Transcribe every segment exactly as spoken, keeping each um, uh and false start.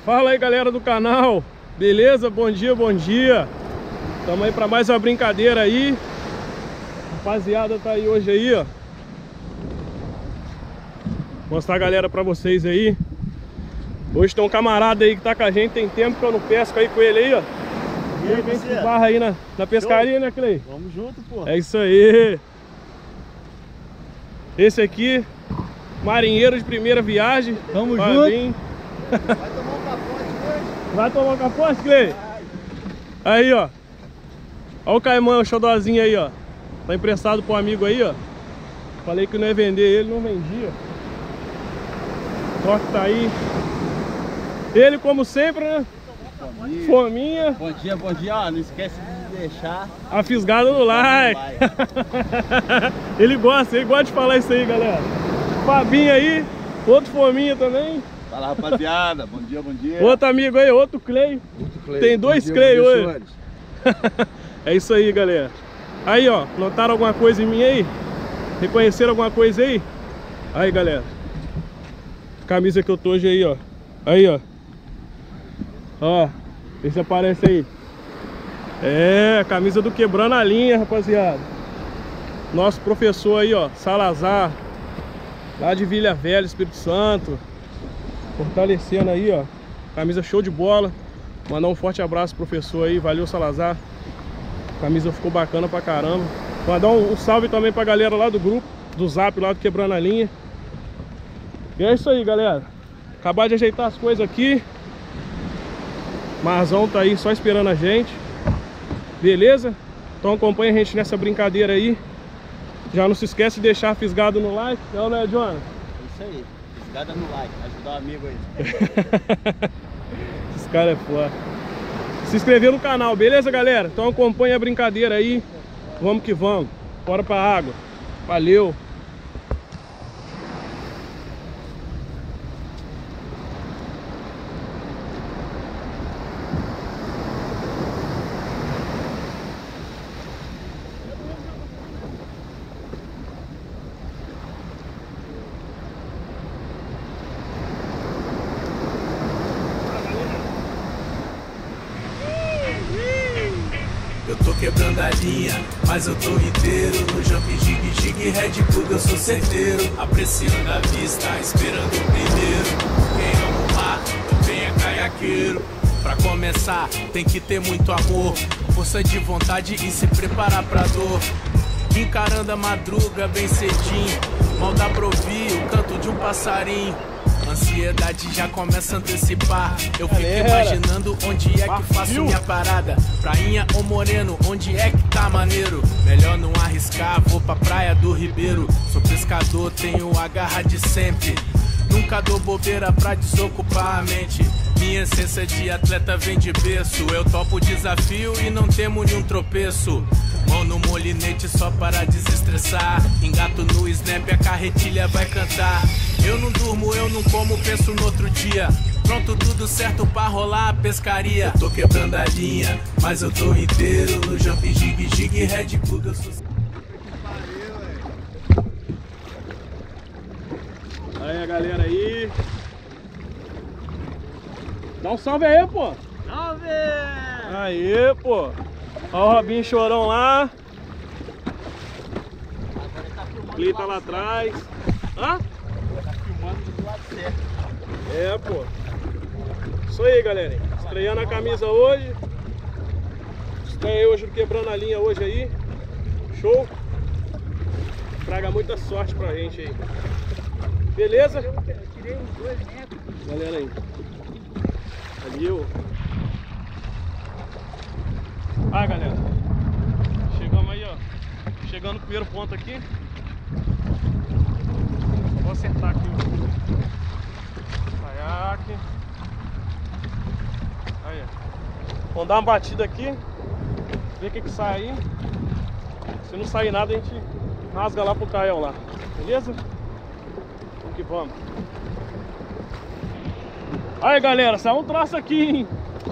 Fala aí, galera do canal, beleza? Bom dia, bom dia. Tamo aí pra mais uma brincadeira aí. Rapaziada tá aí hoje aí, ó. Mostrar a galera pra vocês aí. Hoje tem um camarada aí que tá com a gente, tem tempo que eu não pesco aí com ele aí, ó. E aí, vem de barra aí na, na pescaria, show, né, Clay? Vamos junto, pô. É isso aí. Esse aqui, marinheiro de primeira viagem. Tamo Vai junto. vir. Vai tomar um capote hoje? Vai tomar um capote, Clay? Aí, ó. Ó o Caimão, o xodózinho aí, ó. Tá emprestado pro amigo aí, ó. Falei que não ia vender ele, não vendia. Só que tá aí. Ele, como sempre, né? Fominha. Fominha. Bom dia, bom dia. Ó, não esquece de deixar A fisgada no like. Ele gosta, ele gosta de falar isso aí, galera. Fabinho aí, outro Fominha também. Fala, rapaziada. Bom dia, bom dia. Outro amigo aí, outro Clay. Outro Clay. Tem dois Clay hoje. É isso aí, galera. Aí, ó, notaram alguma coisa em mim aí? Reconheceram alguma coisa aí? Aí, galera. Camisa que eu tô hoje aí, ó. Aí, ó. Ó, vê se aparece aí. É, a camisa do Quebrando a Linha, rapaziada. Nosso professor aí, ó, Salazar, lá de Vila Velha, Espírito Santo. Fortalecendo aí, ó. Camisa show de bola. Mandar um forte abraço pro professor aí. Valeu, Salazar. A camisa ficou bacana pra caramba. Mandar um, um salve também pra galera lá do grupo, do Zap, lá do Quebrando a Linha. E é isso aí, galera. Acabar de ajeitar as coisas aqui. Marzão tá aí só esperando a gente. Beleza? Então acompanha a gente nessa brincadeira aí. Já não se esquece de deixar fisgado no like. Não, né, Jonas? É isso aí. Fisgada no like. Ajudar o amigo aí. Esse cara é foda. Se inscrever no canal, beleza, galera? Então acompanha a brincadeira aí. Vamos que vamos. Bora pra água. Valeu. Eu tô quebrando a linha, mas eu tô inteiro. No jump, jig, jig, Red Bull, eu sou certeiro. Apreciando a vista, esperando o primeiro. Quem ama o mar, também é caiaqueiro. Pra começar, tem que ter muito amor, força de vontade e se preparar pra dor. Encarando a madruga bem cedinho, mal dá pra ouvir o canto de um passarinho. Ansiedade já começa a antecipar. Eu fico Galera, imaginando onde é que faço minha parada. Prainha ou Moreno, onde é que tá maneiro? Melhor não arriscar, vou pra praia do Ribeiro. Sou pescador, tenho a garra de sempre. Nunca dou bobeira pra desocupar a mente. Minha essência de atleta vem de berço. Eu topo o desafio e não temo nenhum tropeço. Mão no molinete só para desestressar. Engato no snap, a carretilha vai cantar. Eu não durmo, eu não como, penso no outro dia. Pronto, tudo certo pra rolar a pescaria. Eu tô quebrando a linha, mas eu tô inteiro. No jump, jig, jig, Red Bull, eu sou... Aí a galera aí. Dá um salve aí, pô. Salve! Aí, pô. Ó o Robinho Chorão lá. Ele tá lá atrás. Hã? Tá filmando do lado certo. É, pô. Isso aí, galera. Estreando a camisa hoje. Estreia hoje Quebrando a Linha hoje aí. Show. Traga muita sorte pra gente aí. Beleza? Eu tirei uns dois metros. Galera aí. Valeu. Ah, galera. Chegamos aí, ó. Chegando no primeiro ponto aqui. Só vou acertar aqui o caiaque. Aí, ó. Vamos dar uma batida aqui. Ver o que que sai aí. Se não sair nada, a gente rasga lá pro Caio lá. Beleza? Vamos que vamos. Aí, galera, saiu um troço aqui, hein?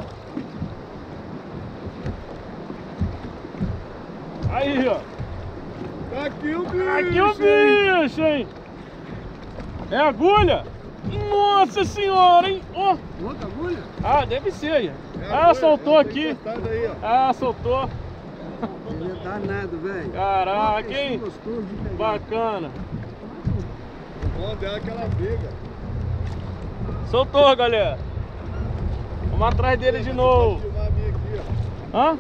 Aí, ó. Tá aqui o bicho! Aqui o bicho, hein? É agulha? Nossa senhora, hein? Ó. Outra agulha? Ah, deve ser aí. É Ah, agulha, soltou tá aqui. encostado aí, ó. Ah, soltou. Ele é danado, velho. Caraca, hein? Gostoso de pegar. Bacana. O bom dela é que ela pega. Soltou, galera. Vamos atrás dele de novo. Vou filmar a minha aqui, ó. Hã?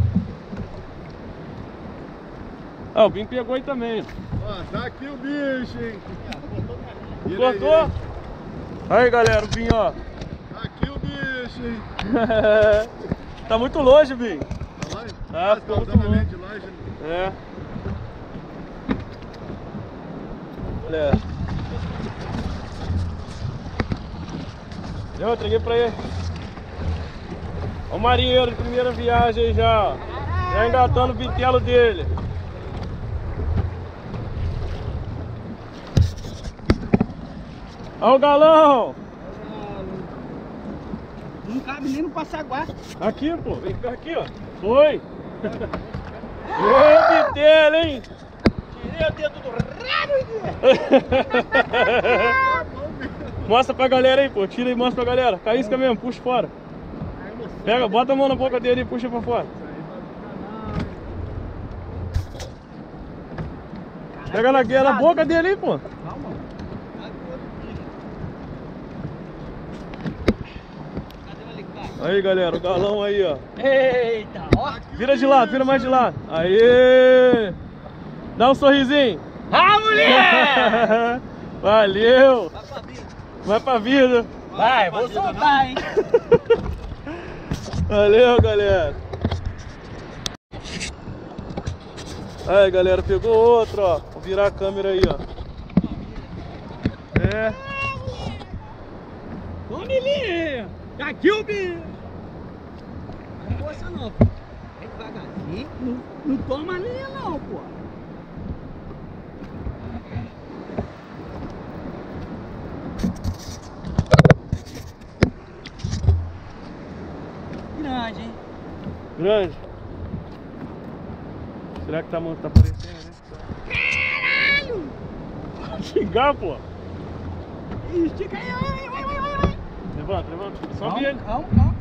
Ah, o Bim pegou aí também. Ó, tá aqui o bicho, hein? Cortou? Aí, galera, o Bim, ó. Tá aqui o bicho, hein? Tá muito longe, Bim. Tá longe? Ah, Tá ficou muito usando a longe. lente de longe, né? É. Galera. Eu entreguei pra ele. Ó o marinheiro de primeira viagem aí já. Já engatando o bitelo dele. Ó o galão. Não cabe nem no Passaguá. Aqui, pô. Vem cá aqui, ó. Foi. Ô, bitelo, hein? Tirei o dedo do rabo. Mostra pra galera aí, pô. Tira e mostra pra galera. Caísca mesmo, puxa fora. Pega, bota a mão na boca dele e puxa pra fora. Pega na, na boca dele aí, pô. Calma. Cadê o alicate? Aí, galera, o galão aí, ó. Eita, ó. Vira de lado, vira mais de lado. Aí. Dá um sorrisinho. Ah, mulher! Valeu. Vai pra vida. Vai pra vida. Vai, vou soltar, hein? Valeu, galera. Aí, galera, pegou outro, ó. Vou virar a câmera aí, ó. É. Ô, Milinha! Aqui o bicho! Não força não, pô. É devagarzinho. Não, não toma a linha não, pô. Grande, hein? Grande. Será que tá, tá aparecendo, né? Caralho! Xingar, pô. Estica aí, vai, vai, vai, vai, vai. Levanta, levanta. Sobe Calma, ele. calma, calma.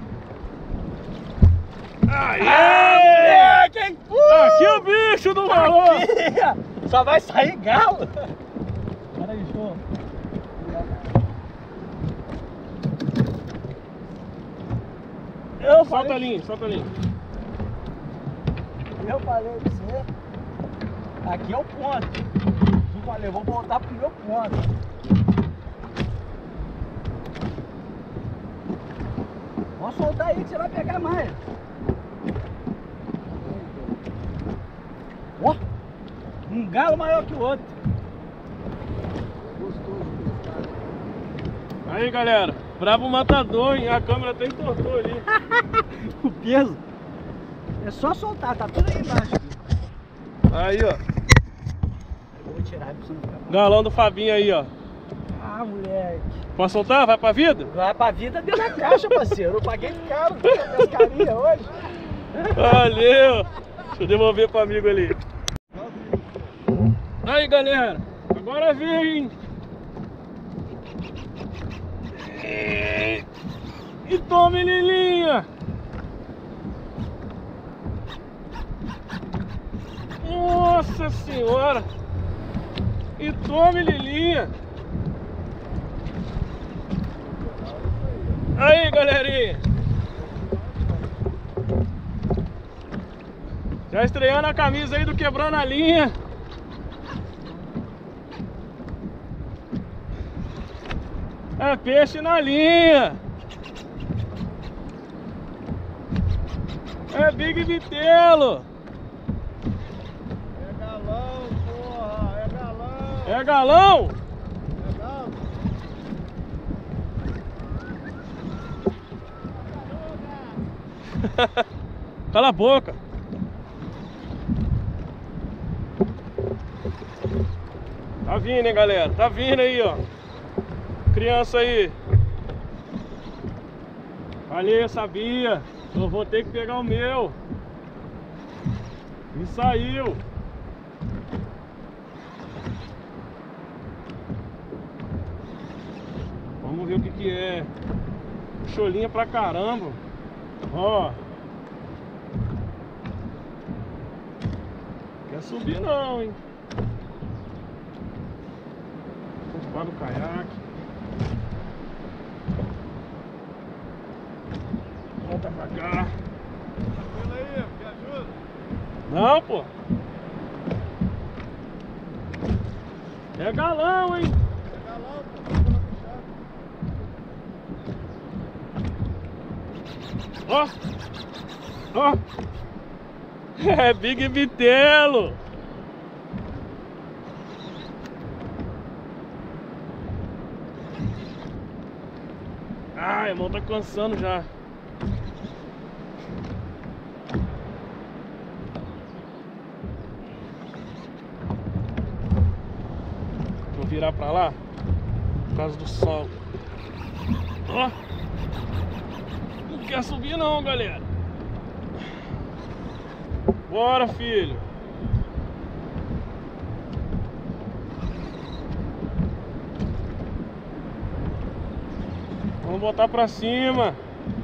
Aê! Ah, moleque, hein? Uh! Aqui é o bicho do valor. Aqui, só vai sair galo. Peraí, show. Eu Solta a falei, linha, solta a linha. eu falei pra você. Aqui é o ponto. Eu falei, eu vou voltar pro meu ponto. Vamos soltar aí que você vai pegar mais. Ó, um galo maior que o outro. Aí, galera. Bravo matador, hein? A câmera até entortou ali. O peso. É só soltar, tá tudo aí embaixo. Aí, ó. Eu vou tirar aí pra você não ficar. Galão do Fabinho aí, ó. Ah, moleque. Pode soltar? Vai pra vida? Vai pra vida dentro da caixa, parceiro. Eu paguei caro na pescaria hoje. Valeu! Deixa eu devolver pro amigo ali. Aí, galera. Agora vem. E tome, Lilinha. Nossa senhora. E tome, Lilinha. Aí, galerinha. Já estreando a camisa aí do Quebrando a Linha. É peixe na linha. É Big Bitelo. É galão, porra, é galão. É galão? É galão. Cala a boca. Tá vindo, hein, galera? Tá vindo aí, ó. Criança aí. Ali, sabia. Eu vou ter que pegar o meu. E saiu. vou ver o que que é. Cholinha pra caramba. Ó. Quer subir não, hein? Vou no caiaque. Volta pra cá. Tranquilo aí, me ajuda. Não, pô. É galão, hein? É galão, pô. Ó. Ó. É Big Bitelo. Ah, a mão tá cansando já. Vou virar pra lá por causa do sol. Ó. Não quer subir não, galera. Bora, filho. Vamos botar pra cima.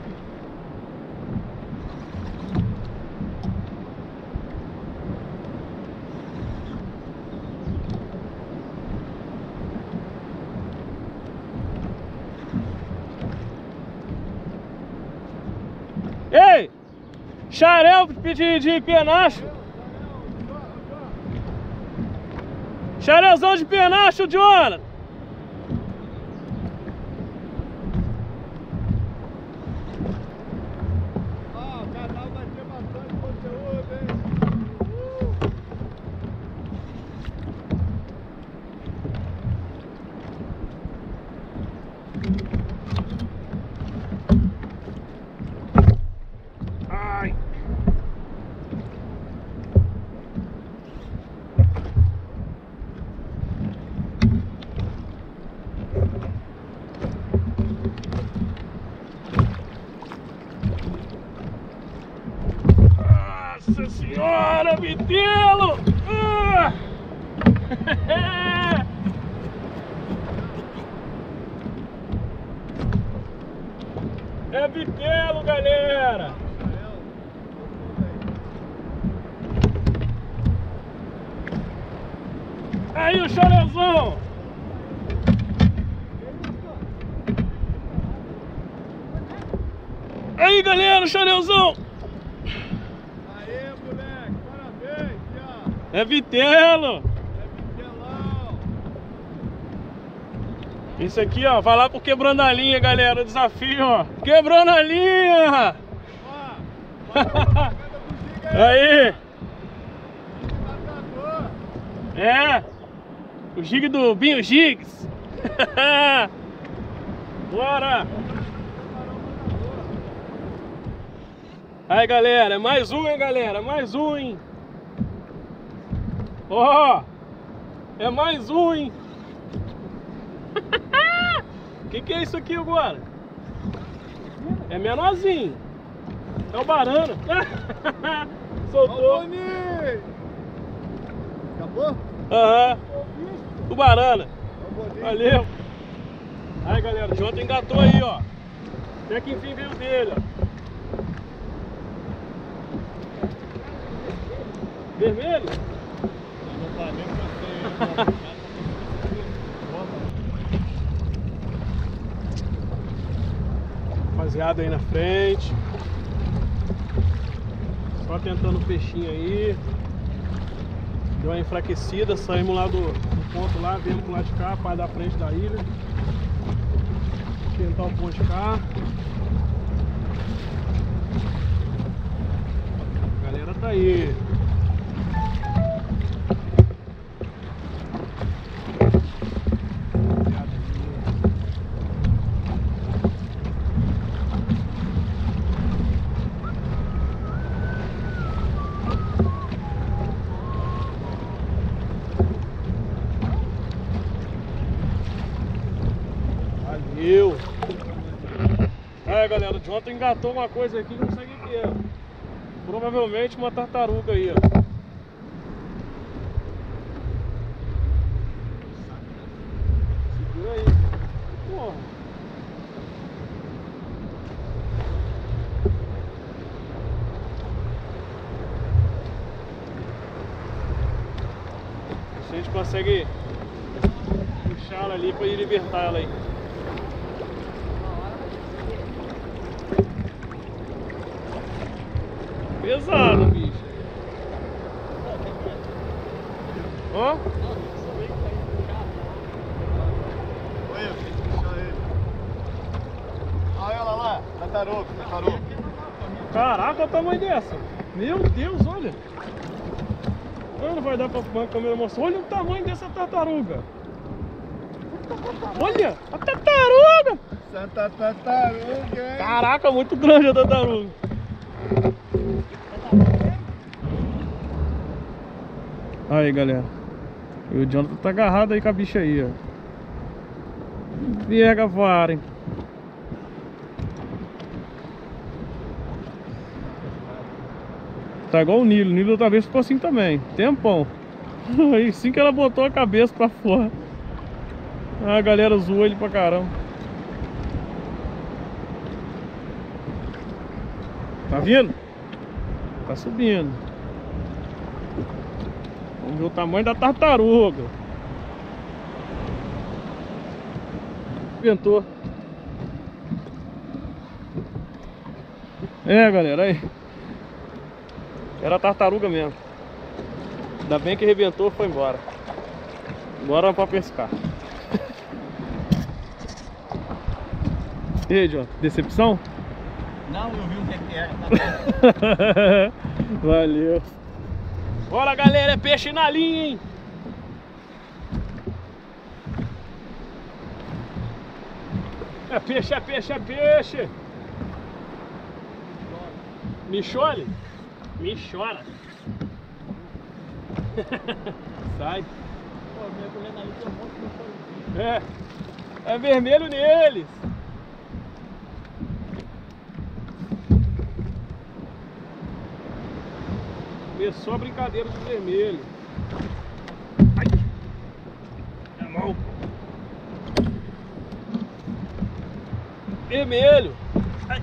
Ei! Xarel de, de penacho. Xarelzão de penacho, Jonathan. Ah, o canal vai ter bastante conteúdo, hein? Ai. Nossa senhora, Bitelo! Ah! É Bitelo, galera! Aí o Xarelzão! Aí, galera, o Xarelzão! Aê, moleque, parabéns, Thiago. É Bitelo! É Bitelão. Isso aqui, ó, vai lá pro Quebrando a Linha, galera, o desafio, ó. Quebrando a linha! Ó, bora pra propaganda do Giga aí. Aí! Matador. É! O gig do Binho Gigs! Bora! Aí, galera, é mais um, hein, galera? Mais um, hein? Ó! É mais um, hein? Que que é isso aqui agora? É menorzinho. É o Barana. Ó, Soltou. Boninho. Acabou? Aham. O Barana. Ó, Boninho. Valeu. Aí, galera, o Jota engatou aí, ó. Até que enfim veio dele, ó. Vermelho? Não tá nem pra você, Rapaziada aí na frente. Só tentando o peixinho aí. Deu uma enfraquecida, saímos lá do, do ponto lá, viemos pro lado de cá, para da frente da ilha. Tentar o ponto de cá. A galera tá aí. Valeu! Aí, galera, o Jonathan engatou uma coisa aqui que não sei o que é. Provavelmente uma tartaruga aí, ó. Segura aí. Porra. consegue puxar ela ali pra ir libertar ela aí. Pesado, bicho. Ó. Olha, puxa ele. Olha ela lá, tartaruga, tartaruga. Caraca, olha o tamanho dessa. Meu Deus, olha. Não vai dar pra a câmera mostrar. Olha o tamanho dessa tartaruga. Olha, a tartaruga. Santa tartaruga, hein? Caraca, muito grande a tartaruga. Aí, galera. E o Jonathan tá agarrado aí com a bicha aí, ó. Pega a vara, hein? Tá igual o Nilo. O Nilo outra vez ficou assim também. Tempão. Aí assim que ela botou a cabeça pra fora, a galera zoou ele pra caramba. Tá vindo? Tá subindo. Vamos ver o tamanho da tartaruga. Ventou. É, galera, aí. Era tartaruga mesmo. Ainda bem que arrebentou e foi embora. Bora pra pescar. E aí, John, decepção? Não, eu vi o que é que é. Valeu. Bora, galera, é peixe na linha, hein? É peixe, é peixe, é peixe. Michole? Me chora. Sai. Pô, minha colher ali tem um monte de coisa. É. É vermelho neles. Começou a brincadeira do vermelho. Ai. É mal. Vermelho. Ai.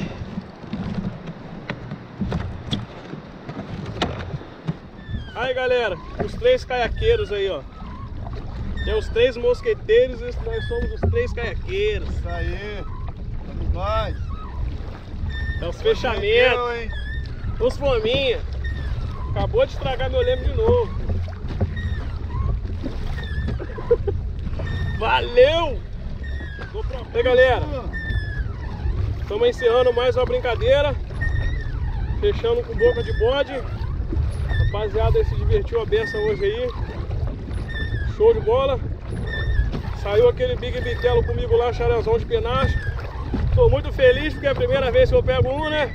Aí, galera, os três caiaqueiros aí, ó. Tem os três mosqueteiros e nós somos os três caiaqueiros. Isso aí. Vamos nós. É os fechamentos. hein? Os fominha. Acabou de estragar meu leme de novo. Valeu! Aí, galera, estamos encerrando mais uma brincadeira. Fechando com boca de bode. Rapaziada, se divertiu a beça hoje aí. Show de bola. Saiu aquele Big Bitelo comigo lá, charezão de penacho. Tô muito feliz porque é a primeira vez que eu pego um, né?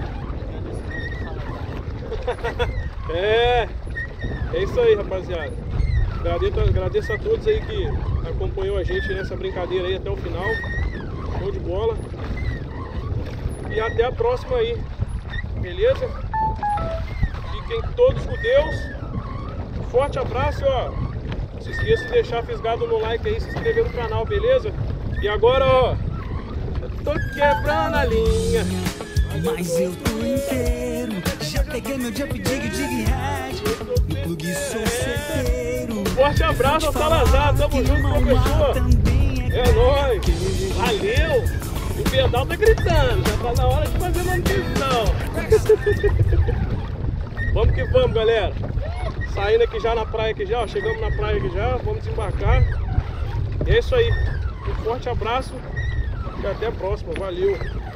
É, é isso aí, rapaziada. Agradeço, agradeço a todos aí que acompanhou a gente nessa brincadeira aí até o final. Show de bola. E até a próxima aí. Beleza? Fiquem todos com Deus. Um forte abraço, ó. Não se esqueça de deixar fisgado no like aí, se inscrever no canal, beleza? E agora, ó, eu tô quebrando a linha. Mas eu tô inteiro. Já peguei meu jump dig dig head. No plug sou certeiro. Forte abraço ao Salazar, tamo junto, professor. É nóis. Valeu. O pedal tá gritando, já tá na hora de fazer manutenção. Vamos que vamos, galera. Saindo aqui já na praia aqui já, ó. Chegamos na praia aqui já, vamos desembarcar. E é isso aí. Um forte abraço e até a próxima. Valeu.